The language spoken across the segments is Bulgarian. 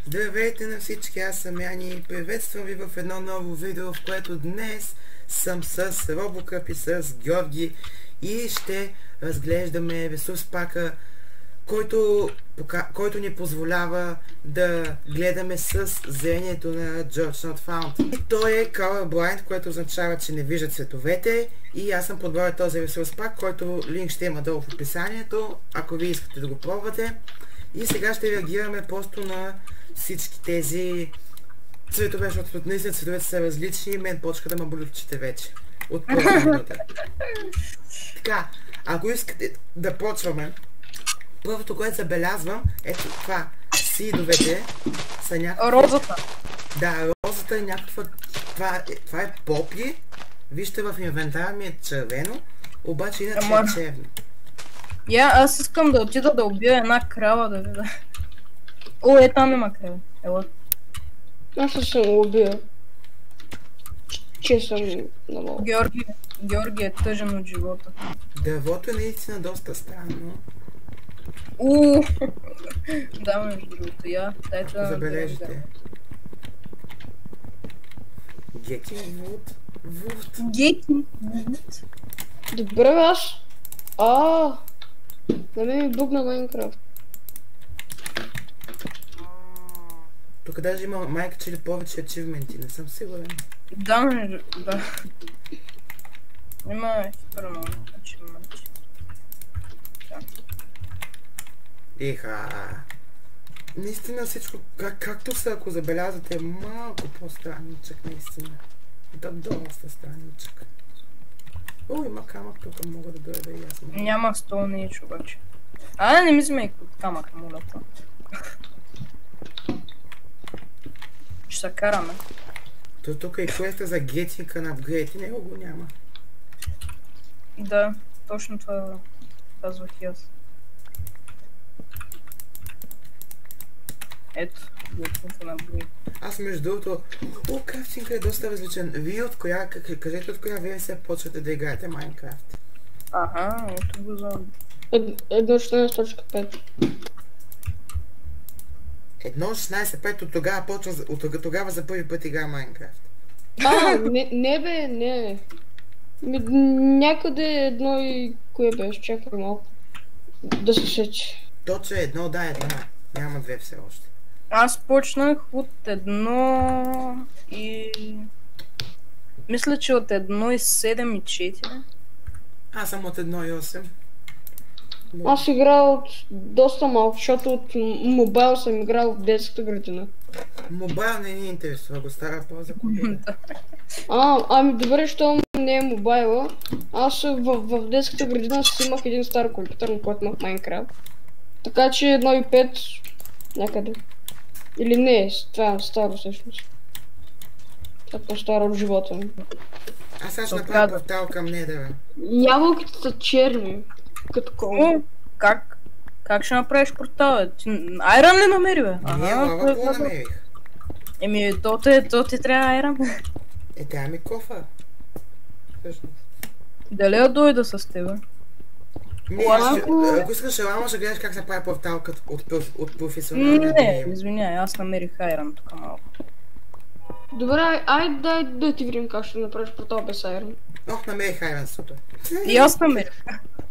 Здравейте на всички, аз съм Яни и приветствам ви в едно ново видео, в което днес съм с Робокъп и с Георги и ще разглеждаме ресурс пака, който ни позволява да гледаме с зрението на George Not Found. И той е Colorblind, което означава, че не вижда цветовете, и аз съм подбрал този ресурс пак, който линк ще има долу в описанието, ако ви искате да го пробвате. И сега ще реагираме просто на всички тези цветове, защото наистина цветовете са различни и мен почка да ме боли очите вече. От първа минута. Така, ако искате да почваме, първото, което забелязвам, ето това, сидовете са някаква... Розата. Да, розата е някаква... Това е попли. Вижте, в инвентара ми е червено, обаче иначе е черно. Аз искам да отида да убия една крава да видя. О, там има крава. Ела. Аз съм го убил. Че съм намал. Георги е тъжен от живота. Дървото е наистина доста странно. Да, между другото, дайте да забележите. Getting wood. Getting wood. Добре, аз. Да ми бугна Майнкрафт. Тук даже има майка, че ли повече ачивменти, не съм сигурен. Да. Има супер много ачивменти. Наистина всичко, както са, ако забелязвате, е малко по-странничък, наистина. Да, доста странничък. О, има камък тук, мога да дойда и аз. Няма столнич обаче. Не ми взимай камък, моля. Ще се караме. То тук е квеста за гетинга на апгрейд и него го няма. Да, точно това казвах и аз. Ето, гетинга на апгрейд. Аз между другото, крафтинга е доста различен. Вие от коя, кажете от коя версия почвате да играете Майнкрафт? Ето го знам. 1.16.5. 1.16.5 от тогава за първи път игра Майнкрафт. Не. Някъде едно и кое беше, чакай малко. Да се сече. Точно едно, да, една. Няма две все още. Аз почнах от 1 и... Мисля, че от 1.7 и 4. Аз съм от 1.8. Аз играл от доста малко, защото от мобайл съм играл в детската градина. Мобайл не ни интересува, го стара полза победа. Ами добре, що не е мобайла. Аз в детската градина си имах един стар компютър, на който имах Майнкрафт. Така че 1.5 някъде. Или не, това е старо всъщност. Това е по-старо от живота ми. Аз сега ще направя портал към Недъра. Ябълките са черни. Като коло. Как ще направиш портал, бе? Айран ли намери, бе? Не, лава го намерих. То ти трябва айран. Тя ми кофа. Всъщност. Дали я дойда с теб? Ако искаш лама, ще гледаш как се прави портал от професионалния. Не, извиняй, аз намерих айран тук малко. Добре, дай да ти видим как ще направиш портал без айран. Намерих айран, супер. И аз намерих.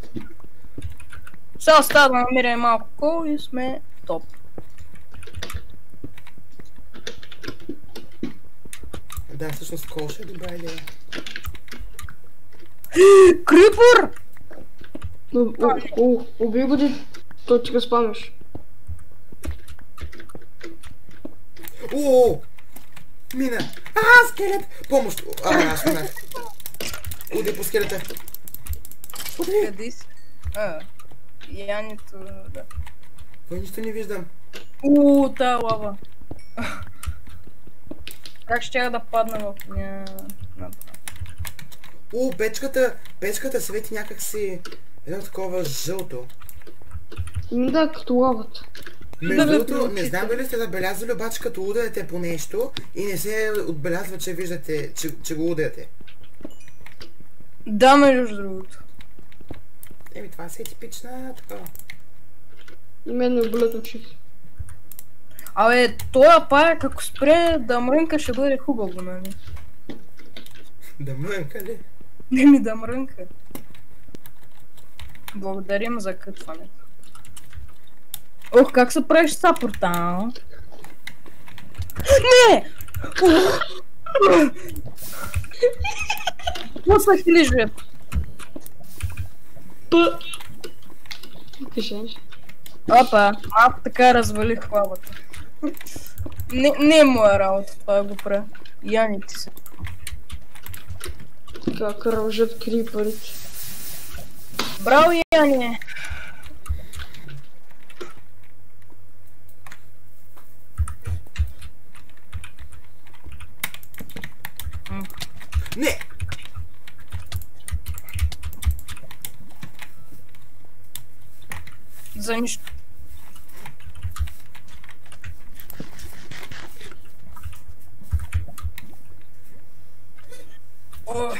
Сега остава да намерим малко кол и сме топ. Да, всъщност кол ще е добра идея. Крипър! Убий го, той ти го спамиш. Мина! Скелет! Помощ! Аз минах. Уди по скелета. Къде си? Янито, да. Нищо не виждам. Тая лава. Как ще да падна в нея? Печката свети някакси едно такова жълто. Да, като лавата. Между другото, не знам дали сте забелязали, обаче като ударите по нещо и не се отбелязва, че виждате, че го ударите. Да, между другото. Това си е типична такова. И мен ме болят очите. Абе, тоя паяк, ако спре да мрънка, ще бъде хубаво, нали? Да мрънка ли? Не ми да мрънка. Благодарим за кътването. Ох, как се правиш са портал? Не! Пуснах ли жив? Кажеш. Опа, малко така развалих хлабата. Не е моя работа, това го правя. Яни ти се. Как ръжат крипърите. Браво, Яни! Не! За нищо. О.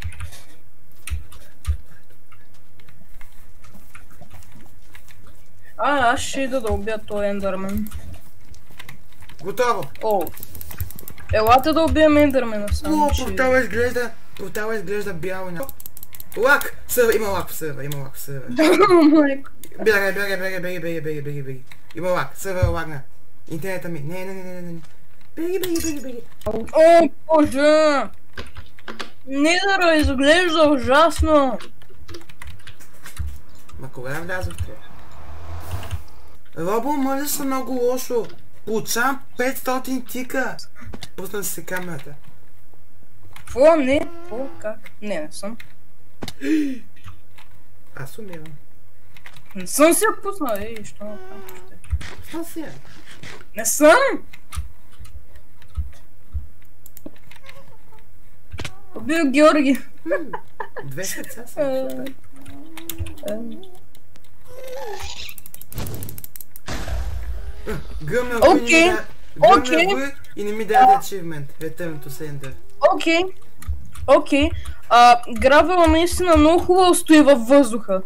Аз ще ида да убия този ендърмен. Готово! О. Елате да убием ендърмена само. О, портала изглежда бяло. Лак! Сървър, има лак в сървър, Майко. Беги. Има лак, сървър лагна. Интернета ми. Не. Беги. О, боже! Нидъра изглежда ужасно! Ма кога влязохте? Робо, може са много лошо. Получавам 500 тика. Пусна се камерата. Какво? Не? Какво? Как? Не съм. Аз умирам. Не съм си я пуснал, що направим? Пусна си я. Не съм! Убил Георги. 2 сърца са. Гръмна го и не ми даде ачивмент. Return to sender. Окей. Гравела наистина много хубаво стои във въздуха.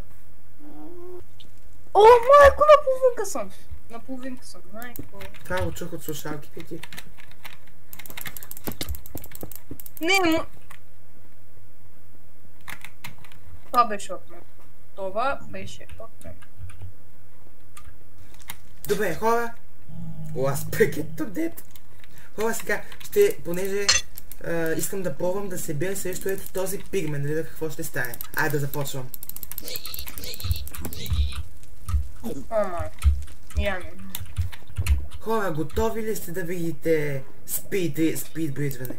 О, майко, наполовинка съм. Майко. Това го чух от слушалките ти. Не, но... Това беше от мен. Добре, хора. Last packet to death. Хора, сега понеже искам да пробвам да се бия срещу ето този пигмент, да видя какво ще стане. Айде да започвам. Хора, готови ли сте да видите спидбриджване?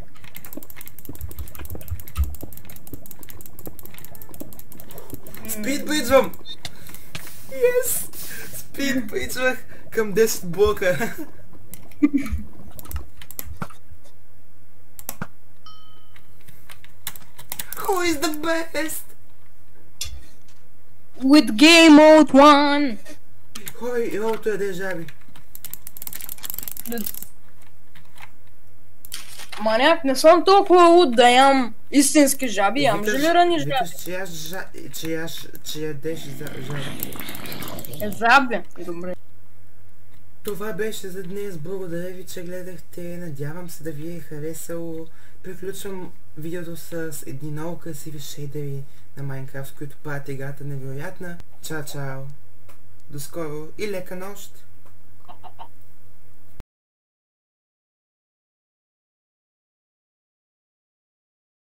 Спидбриджвам! Yes! Спидбриджвах към 10 блока. Who is the best? With game mode 1! Хора, игрото е държави. Маняк, не съм толкова луд да ям истински жаби, ям желирани жаби. Викаш, че ядеш жаби. Жаби? Добре. Това беше за днес. Благодаря ви, че гледахте. Надявам се да ви е харесало. Приключвам видеото с едни много красиви шейдери на Майнкрафт, които правят играта невероятна. Чао! До скоро и лека нощ!